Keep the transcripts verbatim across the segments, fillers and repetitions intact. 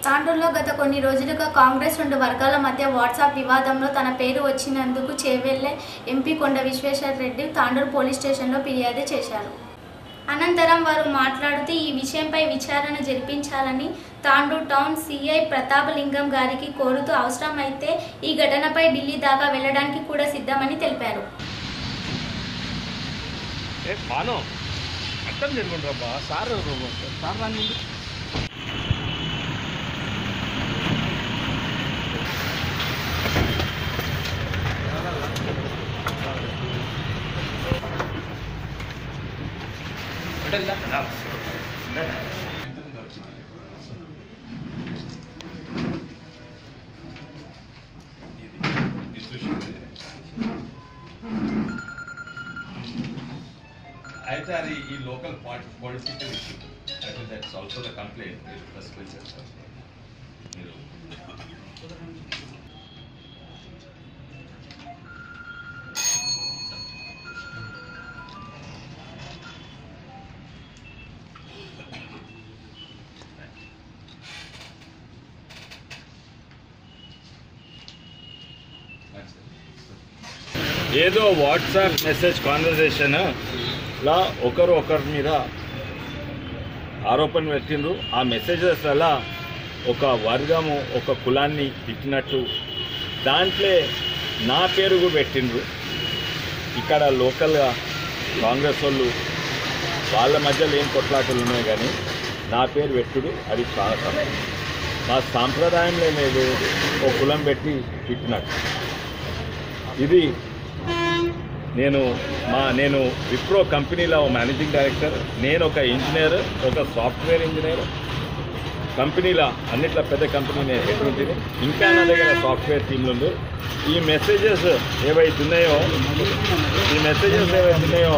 తాండూరులో గత కొన్ని రోజులుగా కాంగ్రెస్ రెండు వర్గాల మధ్య వాట్సాప్ వివాదంలో తన పేరు వచ్చినందుకు చేవెళ్లే ఎంపీ కొండ విశ్వేశ్వర రెడ్డి తాండూరు పోలీస్ స్టేషన్లో ఫిర్యాదు చేశారు. అనంతరం వారు మాట్లాడుతూ ఈ విషయంపై విచారణ జరిపించాలని తాండూరు టౌన్ సిఐ ప్రతాపలింగం గారికి కోరుతూ అవసరమైతే ఈ ఘటనపై ఢిల్లీ దాకా వెళ్లడానికి కూడా సిద్ధమని తెలిపారు. అయితే అది ఈ లోకల్ పొలిటికల్ ఇష్యూ అయితే దట్స్ ఆల్సో ద కంప్లైంట్ మీరు ప్రెస్క్రైబ్ చేస్తారు. మీరు ఏదో వాట్సాప్ మెసేజ్ కాన్వర్జేషన్ లా ఒకరు ఒకరి మీద ఆరోపణ పెట్టిండ్రు. ఆ మెసేజెస్ అలా ఒక వర్గము ఒక కులాన్ని తిట్టినట్టు దాంట్లో నా పేరు కూడా పెట్టిండ్రు. ఇక్కడ లోకల్గా కాంగ్రెస్ వాళ్ళు వాళ్ళ మధ్యలో ఏం కొట్లాటలు ఉన్నాయి కానీ నా పేరు పెట్టుడు అది చాలా తప్పు. మా సాంప్రదాయంలో లేదు ఒక కులం పెట్టి తిట్టినట్టు. ఇది నేను మా నేను విప్రో కంపెనీలో మేనేజింగ్ డైరెక్టర్, నేను ఒక ఇంజనీర్, ఒక సాఫ్ట్వేర్ ఇంజనీర్ కంపెనీలో అన్నిట్లో పెద్ద కంపెనీ ఎటువంటిది. ఇంకా నా దగ్గర సాఫ్ట్వేర్ టీంలు ఉంది. ఈ మెసేజెస్ ఏవైతున్నాయో ఈ మెసేజెస్ ఏవైతున్నాయో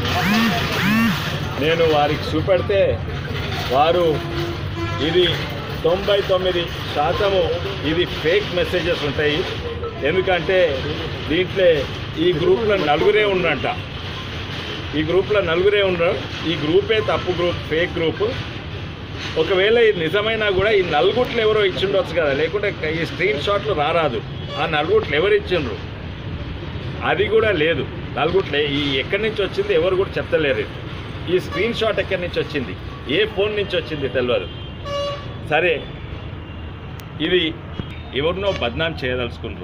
నేను వారికి చూపెడితే వారు ఇది తొంభై తొమ్మిది శాతము ఇది ఫేక్ మెసేజెస్ ఉంటాయి. ఎందుకంటే దీంట్లో ఈ గ్రూప్లో నలుగురే ఉండంట ఈ గ్రూప్లో నలుగురే ఉండరు ఈ గ్రూపే తప్పు గ్రూప్, ఫేక్ గ్రూప్. ఒకవేళ ఇది నిజమైనా కూడా ఈ నలుగుట్లు ఎవరో ఇచ్చిండొచ్చు కదా, లేకుంటే ఈ స్క్రీన్ షాట్లు రారాదు. ఆ నలుగుట్లు ఎవరు ఇచ్చిండ్రు అది కూడా లేదు. నలుగుట్లే ఈ ఎక్కడి నుంచి వచ్చింది ఎవరు కూడా చెప్తలేరు. ఈ స్క్రీన్ షాట్ ఎక్కడి నుంచి వచ్చింది, ఏ ఫోన్ నుంచి వచ్చింది తెలియదు. సరే, ఇది ఎవరినో బద్నాం చేయదలుచుకుంటారు.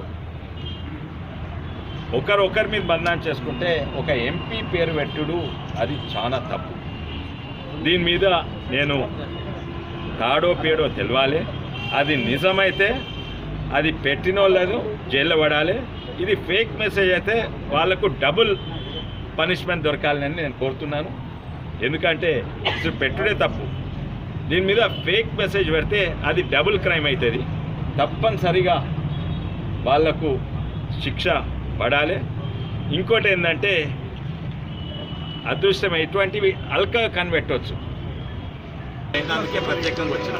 ఒకరు ఒకరి మీద బద్నాం చేసుకుంటే ఒక ఎంపీ పేరు పెట్టుడు అది చాలా తప్పు. దీని మీద నేను తాడో పేడో తెలవాలి. అది నిజమైతే అది పెట్టిన వాళ్ళను జైల్లో పడాలి. ఇది ఫేక్ మెసేజ్ అయితే వాళ్లకు డబుల్ పనిష్మెంట్ దొరకాలని నేను కోరుతున్నాను. ఎందుకంటే ఇది పెట్టుడే తప్పు. దీని మీద ఫేక్ మెసేజ్ పెడితే అది డబుల్ క్రైమ్ అవుతుంది. తప్పనిసరిగా వాళ్లకు శిక్ష పడాలి. ఇంకోటి ఏంటంటే అదృష్టం ఎటువంటివి అల్కా కనిపెట్టవచ్చు. అందుకే ప్రత్యేకంగా వచ్చిన